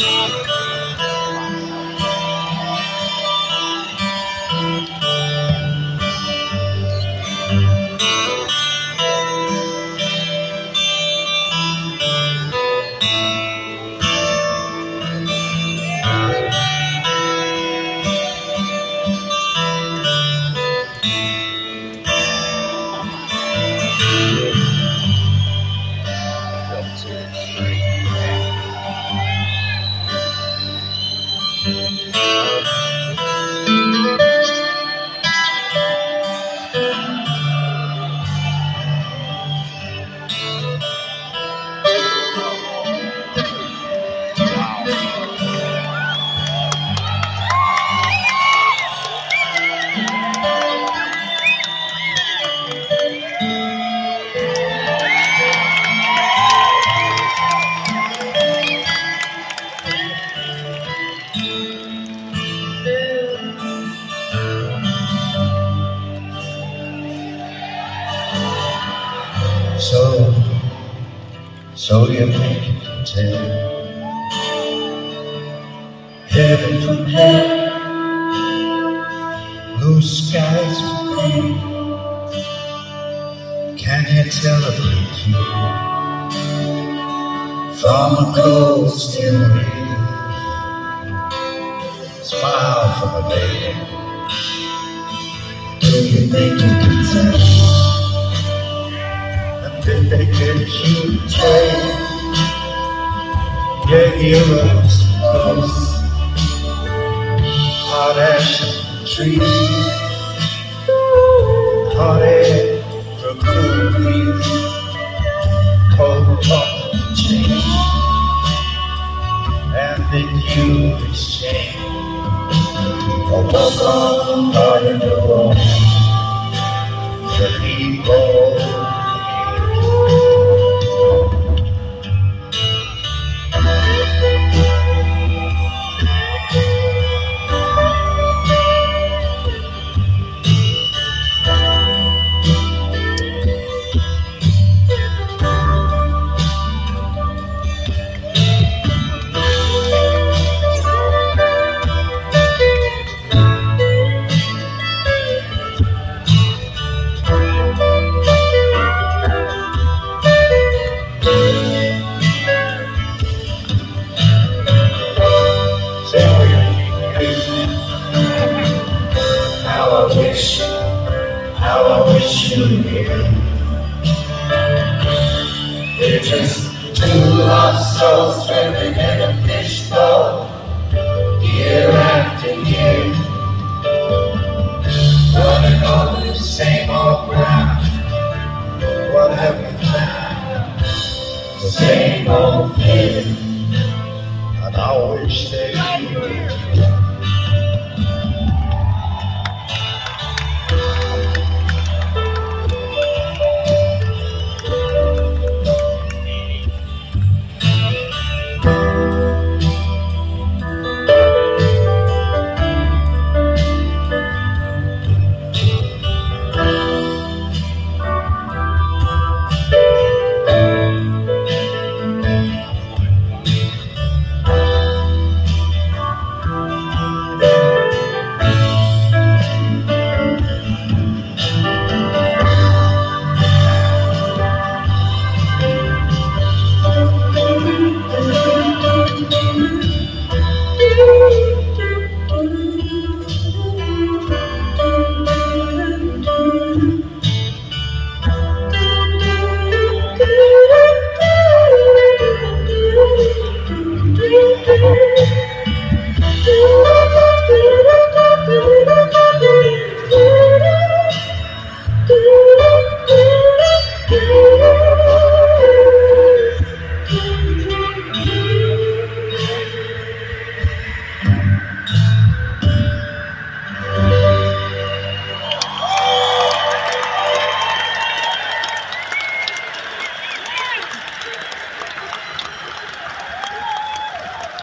So you think you can tell heaven from hell, blue skies from green? Can you tell a blue from a cold steel rain? Smile from a baby. Do you think you can tell? Did they get you tired? Yeah, heroes close, hot ash trees, hot air for cool breeze, cold talk change, and then you exchange. A walk on hard in the road for people. How I wish you knew. We're just two lost souls swimming in a fishbowl, year after year, running over the same old ground. What have we found? The same old fear. And I wish that you would